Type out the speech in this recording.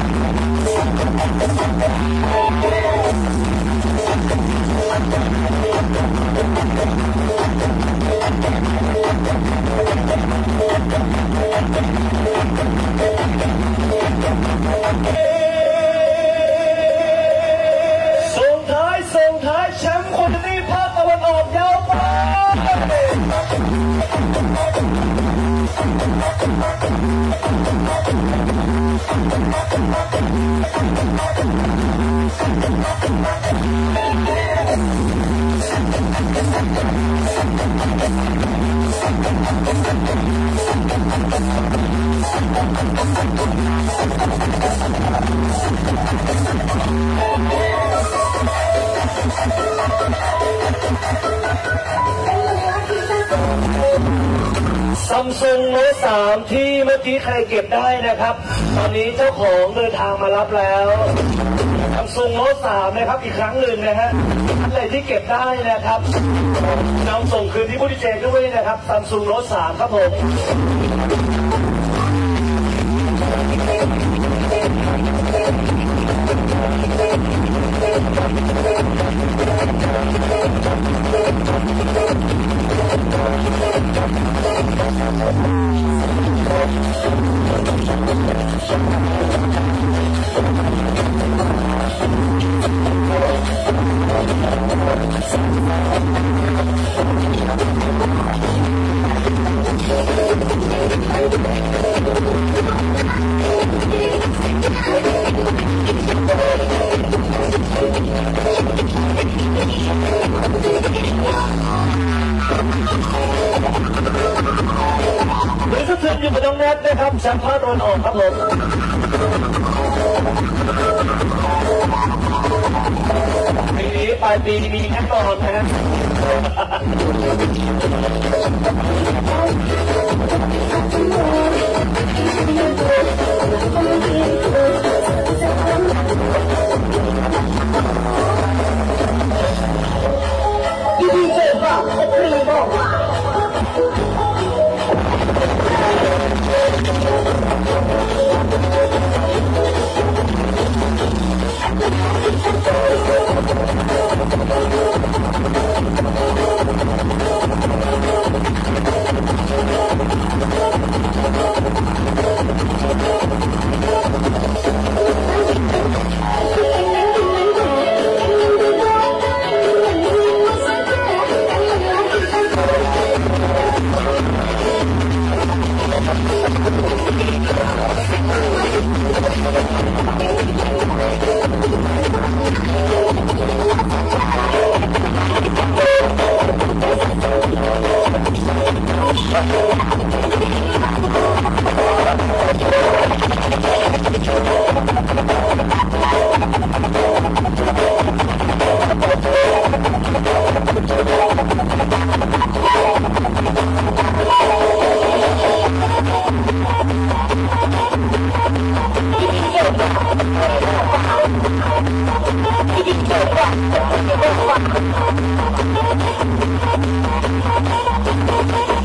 ส่งท้ายแชมป์คนนี้ภาคตะวันออกยาวไปซัมซุงโน้ต3ที่เมื่อกี้ใครเก็บได้นะครับตอนนี้เจ้าของเดินทางมารับแล้วซัมซุงโน้ต3นะครับอีกครั้งหนึ่งนะฮะอะไรที่เก็บได้นะครับนำส่งคืนที่ผู้ที่แจกด้วยนะครับซัมซุงโน้ต3ครับผมหรือสะเทือนอยู่กับน้องแนทนะครับแชมป์ภาคตะวันออกครับผมปีนี้ปลายปีมีแค่ตอนนะฮะดีเจบอกครีบอกว่า Thank you.